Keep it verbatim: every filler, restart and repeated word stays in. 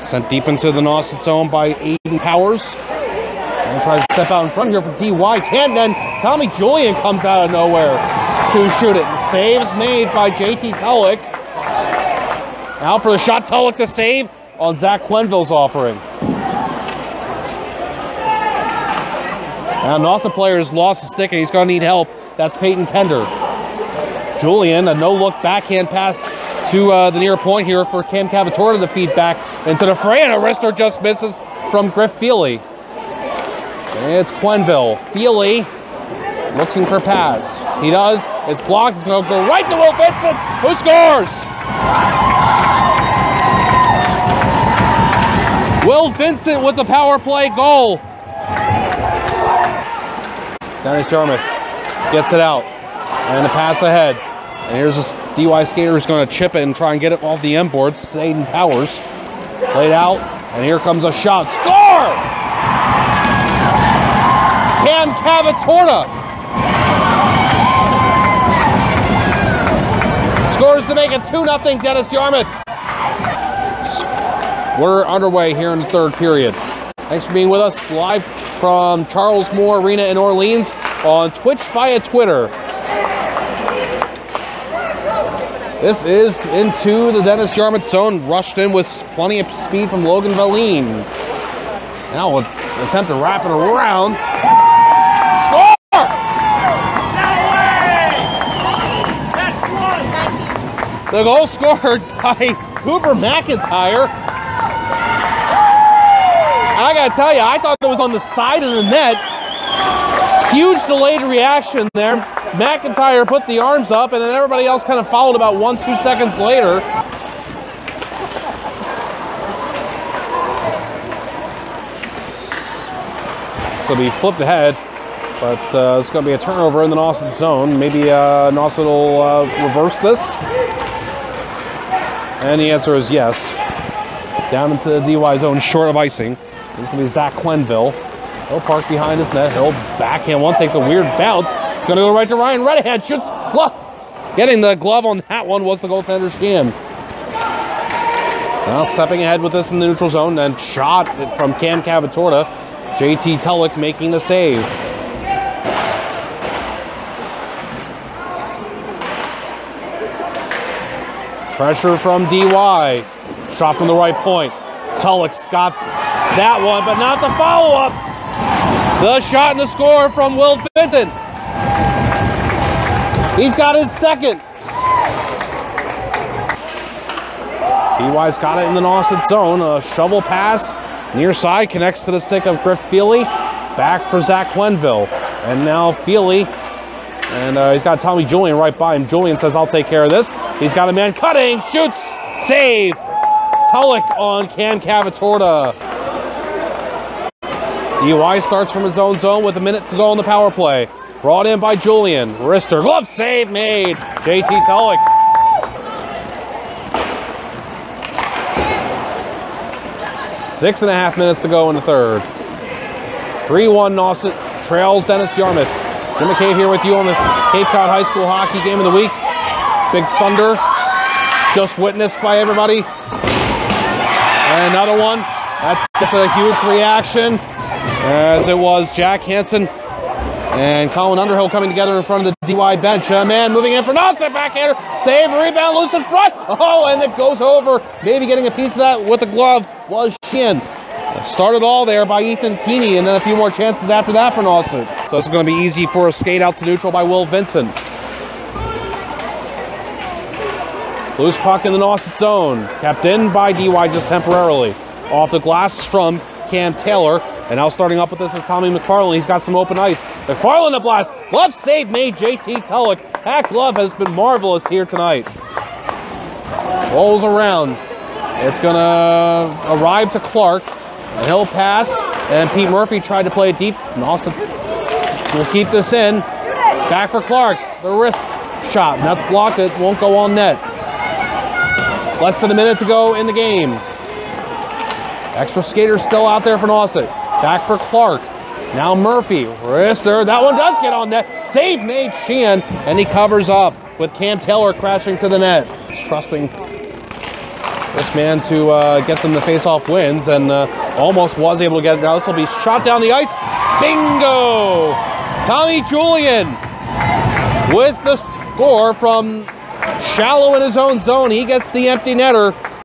Sent deep into the Nauset zone by Aiden Powers. And tries to step out in front here for D Y. Can't, then Tommy Julian comes out of nowhere to shoot it. And saves made by J T Tulloch. Now for the shot, Tulloch the save on Zach Quenville's offering. Now Nauset player has lost the stick and he's going to need help. That's Peyton Pender. Julian, a no-look backhand pass to uh, the near point here for Cam Cavatora to feed back into the fray, and a wrister just misses from Griff Feely. It's Quenville. Feely looking for pass. He does. It's blocked. It's going to go right to Will Vincent, who scores! Will Vincent with the power play goal. Dennis Yarmouth gets it out. And the pass ahead. And here's this D Y skater who's going to chip it and try and get it off the end boards. It's Aiden Powers. Played out. And here comes a shot. Score! Cam Cavatorta scores to make it two nothing Dennis Yarmouth. We're underway here in the third period. Thanks for being with us live from Charles Moore Arena in Orleans on Twitch via Twitter. This is into the Dennis Yarmouth zone, rushed in with plenty of speed from Logan Valine. Now an attempt to wrap it around. Score! The goal scored by Cooper McIntyre. I gotta tell you, I thought it was on the side of the net. Huge delayed reaction there. McIntyre put the arms up, and then everybody else kind of followed about one, two seconds later. So we flipped ahead, but uh, it's going to be a turnover in the Nauset zone. Maybe uh, Nauset will uh, reverse this. And the answer is yes. Down into the D Y zone, short of icing. It's going to be Zach Quenville. He'll park behind his net. He'll backhand one, takes a weird bounce. It's going to go right to Ryan Redahan. Shoots glove. Getting the glove on that one was the goaltender Sheehan. Now stepping ahead with this in the neutral zone, and shot from Cam Cavatorta. J T Tulloch making the save. Pressure from D Y. Shot from the right point. Tulloch's got that one, but not the follow-up. The shot and the score from Will Vincent. He's got his second. D Y's got it in the Nauset zone. A shovel pass. Near side connects to the stick of Griff Feely. Back for Zach Quenville. And now Feely. And uh, he's got Tommy Julian right by him. Julian says, I'll take care of this. He's got a man cutting. Shoots. Save. Tulloch on Cam Cavatorta. D Y starts from his own zone with a minute to go on the power play. Brought in by Julian. Wrister. Glove save made. J T Tulloch. Six and a half minutes to go in the third. three one Nauset trails Dennis Yarmouth. Jim McCabe here with you on the Cape Cod High School Hockey Game of the Week. Big Thunder just witnessed by everybody. And another one. That's a huge reaction, as it was Jack Hansen and Colin Underhill coming together in front of the D Y bench. A man moving in for Nauset, backhander, save, rebound, loose in front. Oh, and it goes over. Maybe getting a piece of that with the glove was Sheehan. Started all there by Ethan Keeney, and then a few more chances after that for Nauset. So it's going to be easy for a skate out to neutral by Will Vincent. Loose puck in the Nauset zone, kept in by D Y just temporarily. Off the glass from Cam Taylor, and now starting up with this is Tommy McFarland. He's got some open ice. McFarland the blast. Glove save made J T Tulloch. That glove has been marvelous here tonight. Rolls around. It's going to arrive to Clark. And he'll pass, and Pete Murphy tried to play it deep. Nauset will keep this in. Back for Clark. The wrist shot, and that's blocked. It won't go on net. Less than a minute to go in the game. Extra skaters still out there for Nauset. Back for Clark. Now Murphy. Wrister. That one does get on net. Save made Sheehan, and he covers up with Cam Taylor crashing to the net. He's trusting this man to uh, get them the face-off wins, and uh, almost was able to get it. Now this will be shot down the ice. Bingo! Tommy Julian with the score from shallow in his own zone. He gets the empty netter.